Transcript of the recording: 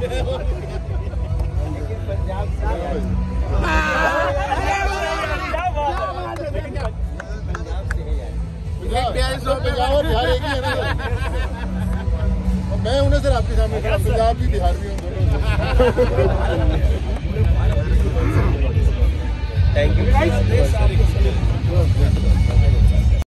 पंजाब से बिहार एक ही है ना। मैं उन्हें सर आपके सामने पंजाब भी बिहार भी हूँ दोनों। Thank you.